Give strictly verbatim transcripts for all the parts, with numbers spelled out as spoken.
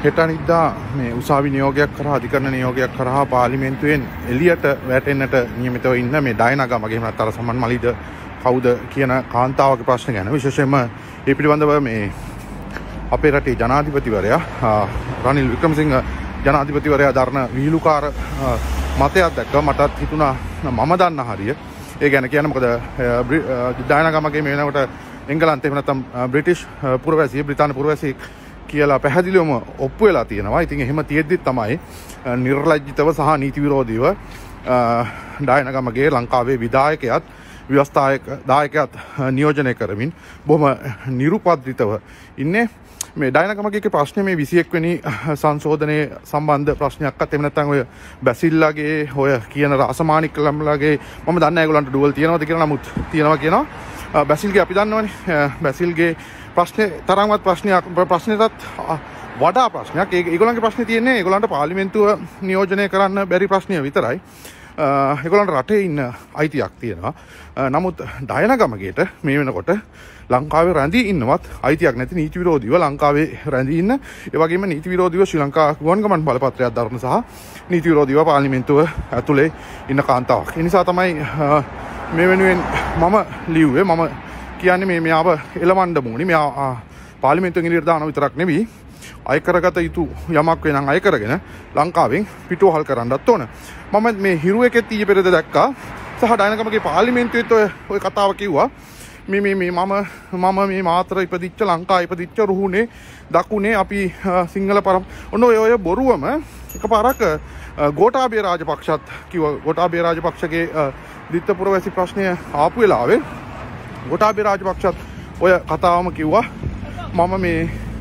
හෙට අනිද්දා මේ උසාවි නියෝගයක් කරා අධිකරණ නියෝගයක් කරා පාර්ලිමේන්තුවෙන් එළියට වැටෙන්නට නියමිතව ඉන්න මේ ඩයනගමගේ එහෙම නැත්නම් සමන් මලිද කවුද කියන කාන්තාවගේ ප්‍රශ්න ගැන විශේෂයෙන්ම ඒ පිළිබඳව මේ අපේ රටේ ජනාධිපතිවරයා රනිල් වික්‍රමසිංහ ජනාධිපතිවරයා දරන විහිළුකාර මතයක් දැක්ක මටත් හිතුණා මම දන්න හරිය ඒ ගැන කියන්න මොකද ඩයනගමගේ මේ වෙනකොට එංගලන්තේ එහෙම නැත්නම් බ්‍රිටිෂ් පුරවැසිය බ්‍රිතාන්‍ය පුරවැසියෙක් කියලා පැහැදිලිවම ඔප්පු වෙලා තියෙනවා. ඉතින් එහෙම තියෙද්දි තමයි නිර්ලජ්ජිතව සහ නීති විරෝධීව ඩයනගමගේ ලංකාවේ විධායකයාත් ව්‍යවස්ථායක දායකයාත් නියෝජනය කරමින් බොහොම නිරුපද්‍රිතව ඉන්නේ. මේ ඩයනගමගේ ප්‍රශ්නේ මේ විසි එක් වෙනි සංශෝධනයේ සම්බන්ධ ප්‍රශ්නයක්වත් එහෙම නැත්නම් ඔය බැසිල්ලාගේ ඔය කියන රාසමානික්ලම්ලාගේ මම දන්නේ නැහැ ඒගොල්ලන්ට ඩුවල් තියනවද කියලා. නමුත් තියනවා කියනවා. බැසිල්ගේ අපි දන්නවනේ බැසිල්ගේ ප්‍රශ්නේ තරම්වත් ප්‍රශ්නයක් ප්‍රශ්නෙටත් වඩා ප්‍රශ්නයක්. ඒ ඒගොල්ලන්ගේ ප්‍රශ්නේ තියෙන්නේ ඒගොල්ලන්ට පාර්ලිමේන්තුව නියෝජනය කරන්න බැරි ප්‍රශ්නය විතරයි. ඒගොල්ලන්ට රටේ ඉන්න අයිතියක් තියෙනවා. නමුත් ඩයනගමගේට මේ වෙනකොට ලංකාවේ රැඳී ඉන්නවත් අයිතියක් නැති නීති විරෝධීව ලංකාවේ රැඳී ඉන්න ඒ වගේම නීති විරෝධීව ශ්‍රී ලංකා ගුවන්ගමන් බලපත්‍රයක් දරන සහ නීති විරෝධීව පාර්ලිමේන්තුව ඇතුලේ ඉන්න කාන්තාවක්. ඒ නිසා තමයි මේ වෙනුවෙන් මම ලිව්වේ මම කියන්නේ මේ මෙයාව එලවන්න ඕනි. මෙයා පාර්ලිමේන්තුවෙන් එළියට දානවා විතරක් නෙවෙයි අය කරගත යුතු යමක් වෙනනම් අය කරගෙන ලංකාවෙන් පිටුවහල් කරන්නත් ඕන. මම මේ හිරුවෙකෙත් ඊයේ පෙරේද දැක්කා සහ ඩයනගමගේ පාර්ලිමේන්තුවේත් ඔය ඔය කතාව කිව්වා. මේ මේ මේ මම මම මේ මාතර ඉපදිච්ච ලංකා ඉපදිච්ච රුහුණේ දකුණේ අපි සිංහල පරම් ඔන්න ඔය ඔය බොරුවම එකපාරක් ගෝඨාභය රාජපක්ෂත් කිව්වා. ගෝඨාභය රාජපක්ෂගේ දිත්ත පුරවැසි ප්‍රශ්නය ආපු වෙලාවේ ගෝඨාභය රාජපක්ෂත් ඔය කතාවම කිව්වා. මම මේ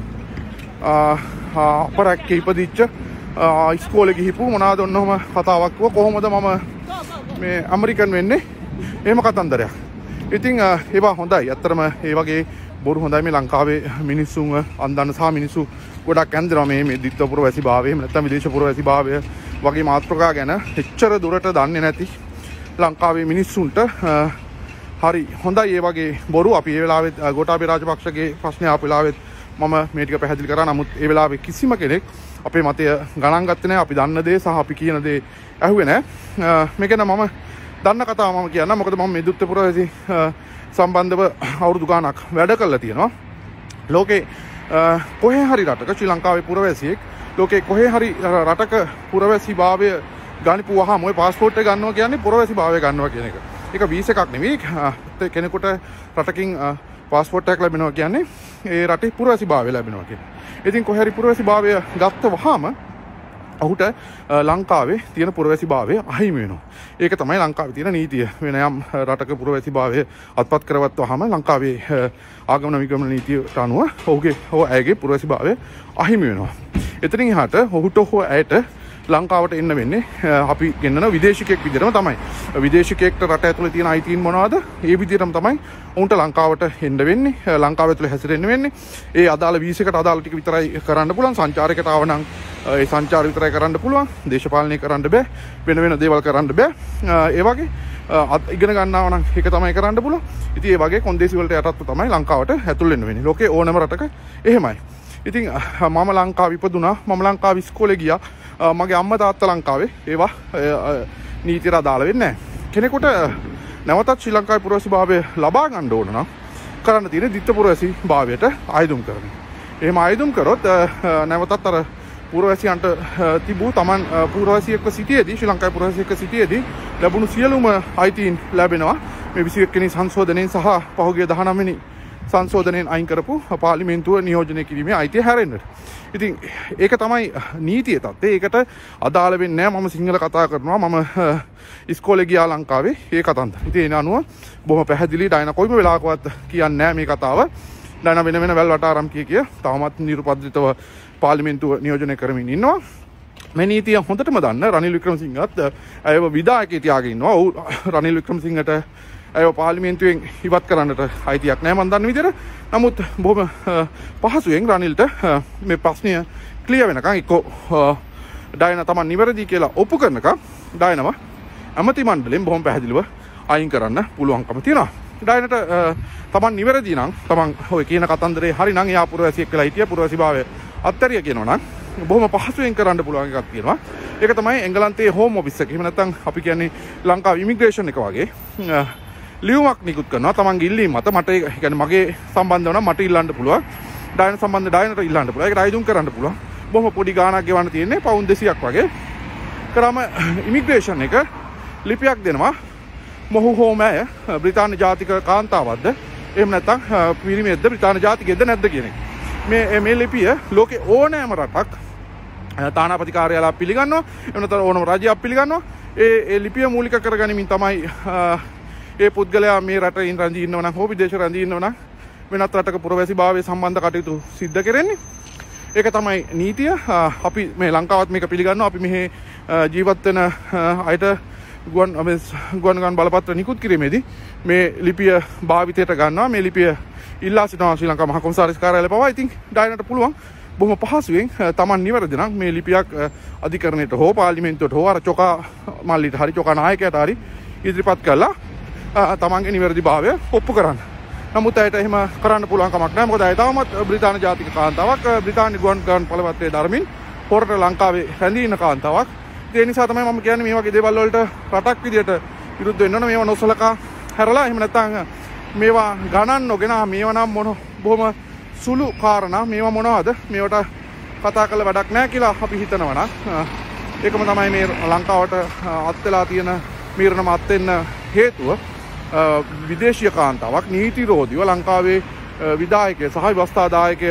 අපරැක්කේ ඉපදිච්ච ඉස්කෝලේ ගිහිපු මොනවාද ඔන්නෝම කතාවක් කිව්වා. කොහොමද මම මේ ඇමරිකන් වෙන්නේ? එහෙම කතන්දරයක්. ඉතින් ඒවා හොඳයි. ඇත්තටම ඒ වගේ බොරු හොඳයි. මේ ලංකාවේ මිනිස්සුන්ව අන්දන්න සහ මිනිස්සු ගොඩක් ඇන්දනවා මේ මේ දිත්ත පුරවැසි භාවය එහෙම නැත්නම් විදේශ පුරවැසි භාවය වගේ මාතෘකා ගැන එච්චර දුරට දන්නේ නැති ලංකාවේ මිනිස්සුන්ට හරි හොඳයි ඒ වගේ බොරු. අපි ඒ වෙලාවෙත් ගෝඨාභය රාජපක්ෂගේ ප්‍රශ්නේ ආපු වෙලාවෙත් මම මේ ටික පැහැදිලි කරා. නමුත් ඒ වෙලාවේ කිසිම කෙනෙක් අපේ මතය ගණන් ගත්තේ නැහැ. අපි දන්න දේ සහ අපි කියන දේ ඇහුවේ නැහැ. මේක නම් මම දන්න කතාව මම කියන්නම්. මොකද මම මේ දිත්ත පුරවැසි සම්බන්ධව අවුරුදු ගාණක් වැඩ කරලා තියෙනවා. ලෝකේ කොහේ හරි රටක ශ්‍රී ලංකාවේ පුරවැසියෙක් ලෝකේ කොහේ හරි රටක පුරවැසි භාවය ගනිපුවාම ඔය පාස්පෝර්ට් එක ගන්නවා කියන්නේ පුරවැසි භාවය ගන්නවා කියන එක. ඒක වීසා එකක් නෙවෙයි. කෙනෙකුට රටකින් පාස්පෝර්ට් එකක් ලැබෙනවා කියන්නේ ඒ රටේ පුරවැසි භාවය ලැබෙනවා කියන්නේ. ඉතින් කොහේ හරි පුරවැසි භාවය ගත්ත වහම ඔහුට ලංකාවේ තියෙන පුරවැසි භාවය අහිමි වෙනවා. ඒක තමයි ලංකාවේ තියෙන නීතිය. වෙන යම් රටක පුරවැසි භාවය අත්පත් කරවත්වහම ලංකාවේ ආගමන විගමන නීතියට අනුව ඔහුගේ හෝ ඇයගේ පුරවැසි භාවය අහිමි වෙනවා. එතනින් එහාට ඔහුට හෝ ඇයට ලංකාවට එන්න වෙන්නේ අපි ගෙන්නන විදේශිකයෙක් විදිහටම තමයි. විදේශිකයෙක්ට රට ඇතුලේ තියෙන අයිතීන් මොනවද? ඒ විදිහටම තමයි උන්ට ලංකාවට එන්න වෙන්නේ. ලංකාව ඇතුලේ හැසිරෙන්න වෙන්නේ. ඒ අදාළ වීසයකට අදාළ ටික විතරයි කරන්න පුළුවන්. සංචාරයකට ආව නම් ඒ සංචාර විතරයි කරන්න පුළුවන්. දේශපාලනය කරන්න බෑ. වෙන වෙන දේවල් කරන්න බෑ. ඒ වගේ ඉගෙන ගන්නවා නම් ඒක තමයි කරන්න පුළුවන්. ඉතින් ඒ වගේ කොන්දේසි වලට යටත්ව තමයි ලංකාවට ඇතුල් වෙන්න වෙන්නේ. ලෝකේ ඕනම රටක එහෙමයි. ඉතින් මම ලංකාවේ ඉපදුනා. මම ලංකාවේ ඉස්කෝලේ ගියා. මගේ අම්මා තාත්තා ලංකාවේ. ඒවා නීතියට අදාළ වෙන්නේ නැහැ. කෙනෙකුට නැවතත් ශ්‍රී ලංකාවේ පුරවැසි භාවය ලබා ගන්න ඕන නම් කරන්න තියෙන්නේ දිත්ත පුරවැසි භාවයට ආයුධම් කරන. එහෙම ආයුධම් කරොත් නැවතත් අර පුරවැසියන්ට තිබූ Taman පුරවැසියෙක්ව සිටියේදී ශ්‍රී ලංකාවේ පුරවැසියෙක්ව සිටියේදී ලැබුණු සියලුම අයිතීන් ලැබෙනවා. මේ විසි එක් වෙනි සංශෝධනයෙන් සහ පහුගිය දහනව වෙනි සංශෝධනයෙන් අයින් කරපු පාර්ලිමේන්තුව නියෝජනය කිරීමේ අයිතිය හැරෙන්නට. ඉතින් ඒක තමයි නීතිය තත්ත්වය. ඒකට අදාළ වෙන්නේ නැහැ. මම සිංහල කතා කරනවා. මම ඉස්කෝලේ ගියා ලංකාවේ. ඒ කතන්දර. ඉතින් ඒ අනුව බොහොම පැහැදිලි ඩයන කොයිම වෙලාවකවත් කියන්නේ නැහැ මේ කතාව. ඩයන වෙන වෙන වැල් වටාරම් කිය කිය තවමත් නිර්පද්‍රිතව පාර්ලිමේන්තුව නියෝජනය කරමින් ඉන්නවා. මේ නීතිය හොඳටම දන්න රනිල් වික්‍රමසිංහත් අයව විධායකයෙක් තියාගෙන ඉන්නවා. ඔව් රනිල් වික්‍රමසිංහට අයව පාර්ලිමේන්තුවෙන් ඉවත් කරන්නට අයිතියක් නැහැ මම දන්න විදිහට. නමුත් බොහොම පහසුවෙන් රනිල්ට මේ ප්‍රශ්නය ක්ලියර් වෙනකන් එක්ක ඩයන තමයි නිවැරදි කියලා ඔප්පු කරනකම් ඩයනව ඇමති මණ්ඩලයෙන් බොහොම පැහැදිලිව අයින් කරන්න පුළුවන්කම තියෙනවා. ඩයනට තමන් නිවැරදි නම් තමන් ඔය කියන කතන්දරේ හරි නම් එයා පුරවැසියෙක් කියලා හිටිය පුරවැසි භාවය අත්තරිය කියනවා නම් බොහොම පහසුවෙන් කරන්න පුළුවන් එකක් තියෙනවා. ඒක තමයි එංගලන්තයේ හෝම් ඔෆිස් එක. එහෙම නැත්නම් අපි කියන්නේ ලංකාවේ ඉමිග්‍රේෂන් එක වගේ ලියුමක් නිකුත් කරනවා. තමන්ගේ ඉල්ලීම මත මට ඒ කියන්නේ මගේ සම්බන්ධව නම් මට ඉල්ලන්න පුළුවන්. ඩයන සම්බන්ධ ඩයනට ඉල්ලන්න පුළුවන්. ඒකට අයදුම් කරන්න පුළුවන්. බොහොම පොඩි ගාණක් ගෙවන්න තියෙන්නේ පවුන් දෙසීයක් වගේ. කරාම ඉමිග්‍රේෂන් එක ලිපියක් දෙනවා. මොහු හෝම අය බ්‍රිතාන්‍ය ජාතික කාන්තාවක්ද එහෙම නැත්නම් පිරිමියෙක්ද බ්‍රිතාන්‍ය ජාතිකයෙක්ද නැද්ද කියන එක. මේ මේ ලිපිය ලෝකේ ඕනෑම රටක් තානාපති කාර්යාලයක් පිළිගන්නවා. එහෙම නැත්නම් ඕනම රජයක් පිළිගන්නවා. ඒ ඒ ලිපිය මූලික කරගනිමින් තමයි ඒ පුද්ගලයා මේ රටේ රැඳී ඉන්නව නම් හෝ විදේශ රැඳී ඉන්නව නම් වෙනත් රටක පුරවැසිභාවයේ සම්බන්ධ කටයුතු සිද්ධ කරන්නේ. ඒක තමයි නීතිය. අපි මේ ලංකාවත් මේක පිළිගන්නවා. අපි මෙහි ජීවත් වෙන අයට ගුවන් ගුවන් ගුවන් බලපත්‍ර නිකුත් කිරීමේදී මේ ලිපිය භාවිතයට ගන්නවා. මේ ලිපිය ඉල්ලා සිටිනවා ශ්‍රී ලංකා මහ කොමසාරිස් කාර්යාලය පවා. ඉතින් ඩයනට පුළුවන් බොහොම පහසුවෙන් Taman නිවැරදි නම් මේ ලිපියක් අධිකරණයට හෝ පාර්ලිමේන්තුවට හෝ අර චොකා මල්ලිට හරි චොකා නායකයාට හරි ඉදිරිපත් කළා තමන්ගේ නිවැරදි භාවය ඔප්පු කරන්න. නමුත් ඇයට එහෙම කරන්න පුළුවන් කමක් නැහැ. මොකද ඇය තාමත් බ්‍රිතාන්‍ය ජාතික කාන්තාවක්. බ්‍රිතාන්‍ය ගුවන් ගමන් බලපත්‍රයේ ධර්මින් පොරට ලංකාවේ රැඳී ඉන්න කාන්තාවක්. ඒ නිසා තමයි මම කියන්නේ මේ වගේ දේවල් වලට රටක් විදියට විරුද්ධ වෙන්න ඕන. මේවා නොසලකා හැරලා එහෙම නැත්නම් මේවා ගණන් නොගෙන මේවා නම් මොන බොහොම සුළු කාරණා මේවා මොනවද මේවට කතා කළ වැඩක් නැහැ කියලා අපි හිතනවා නම් ඒකම තමයි මේ ලංකාවට අත් වෙලා තියෙන මීරණම අත් වෙන්න හේතුව. විදේශීය කාන්තාවක් නීති විරෝධීව ලංකාවේ විධායකය සහ ව්‍යවස්ථාදායකය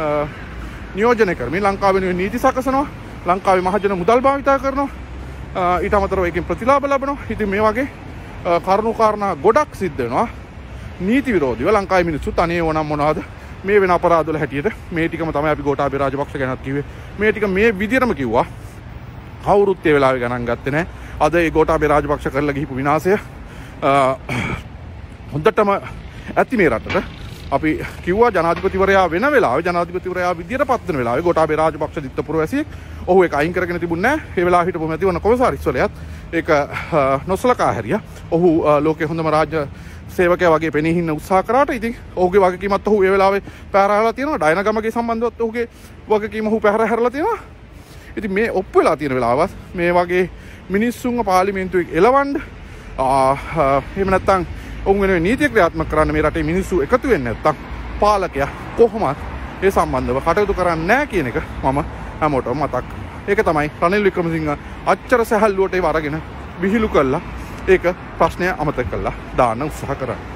නියෝජනය කරමින් ලංකාවේ නීති සකසනවා. ලංකාවේ මහජන මුදල් භාවිතා කරනවා. ඊට අමතරව ඒකෙන් ප්‍රතිලාභ ලබනවා. ඉතින් මේ වගේ කරුණු කාරණා ගොඩක් සිද්ධ වෙනවා. නීති විරෝධීව ලංකාවේ මිනිස්සුත් අනේ ඕනම් මොනවද මේ වෙන අපරාධ වල හැටියට මේ ටිකම තමයි අපි ගෝඨාභය රාජපක්ෂ ගැනත් කිව්වේ. මේ ටික මේ විදියටම කිව්වා. කවුරුත් ඒ වෙලාවේ ගණන් ගත්තේ නැහැ. අද ඒ ගෝඨාභය රාජපක්ෂ කරලා ගිහිපු විනාශය හොඳටම ඇති මේ රටට. අපි කිව්වා ජනාධිපතිවරයා වෙන වෙලාවේ ජනාධිපතිවරයා විදියට පත් වෙන වෙලාවේ ගෝඨාභය රාජපක්ෂ දිත්ත පුරවැසියෙක් ඔහු ඒක අයින් කරගෙන තිබුණේ නැහැ. ඒ වෙලාව හිටපු මැතිවරණ කොමසාරිස්වරයාත් ඒක නොසලකා හැරියා. ඔහු ලෝකේ හොඳම රාජ්‍ය සේවකයා වගේ පෙනී හින්න උත්සාහ කරාට ඉතින් ඔහුගේ වගකීමත් ඔහු ඒ වෙලාවේ පැහැරලා තියෙනවා. ඩයනගමගේ සම්බන්ධවත් ඔහුගේ වගකීම ඔහු පැහැර හැරලා තියෙනවා. ඉතින් මේ ඔප්පු වෙලා තියෙන වෙලාවත් මේ වගේ මිනිස්සුන්ව පාර්ලිමේන්තුවේ එලවන්න එහෙම නැත්නම් ඔවුන් වෙනුවෙන් නීතිය ක්‍රියාත්මක කරන්න මේ රටේ මිනිස්සු එකතු වෙන්නේ නැත්නම් පාලකයා කොහොමද ඒ සම්බන්ධව කටයුතු කරන්නේ නැහැ කියන එක මම හැමෝටම මතක්. ඒක තමයි රනිල් වික්‍රමසිංහ අච්චර සැහැල්ලුවට ඒව අරගෙන විහිළු කළා. ඒක ප්‍රශ්නය අමතක කළා දාන්න උත්සාහ කරන්නේ.